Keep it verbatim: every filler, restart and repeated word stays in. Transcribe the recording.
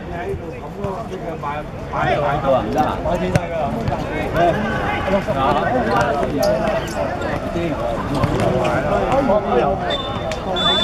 多很大。我听那个，对，好，一定。